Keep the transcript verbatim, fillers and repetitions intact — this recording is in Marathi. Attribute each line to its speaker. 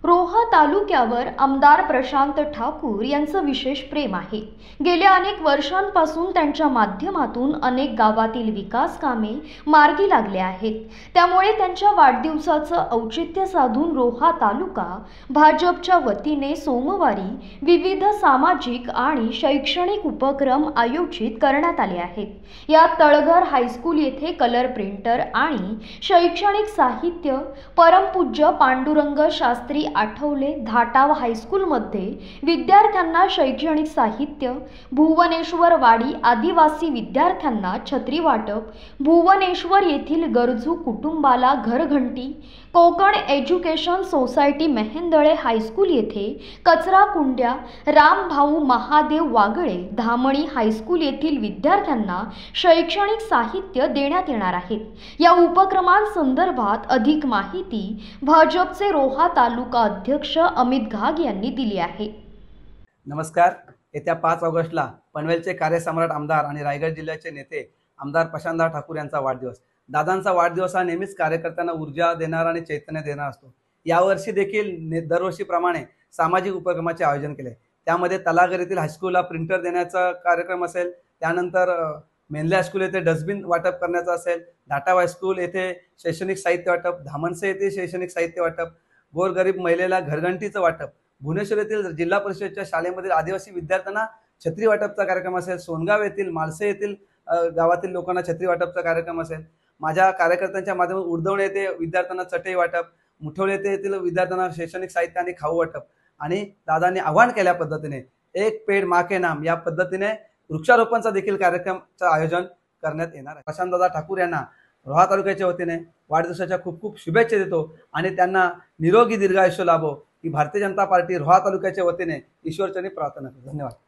Speaker 1: रोहा तालुक्यावर आमदार प्रशांत ठाकूर यांचं विशेष प्रेम आहे। गेल्या अनेक वर्षांपासून त्यांच्या माध्यमातून अनेक गावातील विकास कामे मार्गी लागले आहेत। त्यामुळे त्यांच्या वाढदिवसाचं औचित्य साधून रोहा तालुका भाजपच्या वतीने सोमवारी विविध सामाजिक आणि शैक्षणिक उपक्रम आयोजित करण्यात आले आहेत। यात तळघर हायस्कूल येथे कलर प्रिंटर आणि शैक्षणिक साहित्य, परमपूज्य पांडुरंग शास्त्री आठवले धाटाव हायस्कूलमध्ये विद्यार्थ्यांना शैक्षणिक साहित्य, भुवनेश्वर वाडी आदिवासी विद्यार्थ्यांना छत्री वाटप, भुवनेश्वर येथील गरजू कुटुंबाला घरघंटी, Konkan education society Mehendale high school येथे कचरा कुंड्या, रामभाऊ महादेव वागळे धामणी हायस्कूल येथील विद्यार्थ्यांना शैक्षणिक साहित्य देण्यात येणार आहे। या उपक्रमांसंदर्भात अधिक माहिती भाजपचे रोहा तालुका अध्यक्ष अमित घाग यांनी दिली आहे।
Speaker 2: नमस्कार। येत्या पाच ऑगस्टला पनवेलचे कार्यसम्राट आमदार आणि रायगड जिल्ह्याचे नेते आमदार प्रशांत ठाकूर यांचा वाढदिवस। दादांचा वाढदिवस हा नेहमीच कार्यकर्त्यांना ऊर्जा देणारा आणि चैतन्य देणारा असतो। यावर्षी देखील दरवर्षीप्रमाणे सामाजिक उपक्रमाचे आयोजन केले। त्यामध्ये तलागर येथील हायस्कूलला प्रिंटर देण्याचा कार्यक्रम असेल, त्यानंतर मेंदले हायस्कूल येथे डस्टबिन वाटप करण्याचा असेल, धाटाव हायस्कूल येथे शैक्षणिक साहित्य वाटप, धामणसे येथे शैक्षणिक साहित्य वाटप, गोरगरीब महिलेला घरघंटीचं वाटप, भुवनेश्वर येथील जिल्हा परिषदेच्या शाळेमधील आदिवासी विद्यार्थ्यांना छत्री वाटपचा कार्यक्रम असेल, सोनगाव येथील माळसे येथील गावातील लोकांना छत्री वाटपचा कार्यक्रम असेल, माझ्या कार्यकर्त्यांच्या माध्यमातून उर्दवणे येथे विद्यार्थ्यांना चटई वाटप, मुठोळे येथील विद्यार्थ्यांना शैक्षणिक साहित्य आणि खाऊ वाटप आणि दादांनी आवाहन केल्या पद्धतीने एक पेड़ माँ के नाम या पद्धतीने वृक्षारोपणचा देखील कार्यक्रमाचं आयोजन करण्यात येणार आहे। प्रशांत दादा ठाकूर यांना रोहा तालुक्याच्या वतीने वाढदिवसाच्या खूप खूप शुभेच्छा देतो आणि त्यांना निरोगी दीर्घायुष्य लाभो ही भारतीय जनता पार्टी रोहा तालुक्याच्या वतीने ईश्वरचरणी प्रार्थना करतो। धन्यवाद।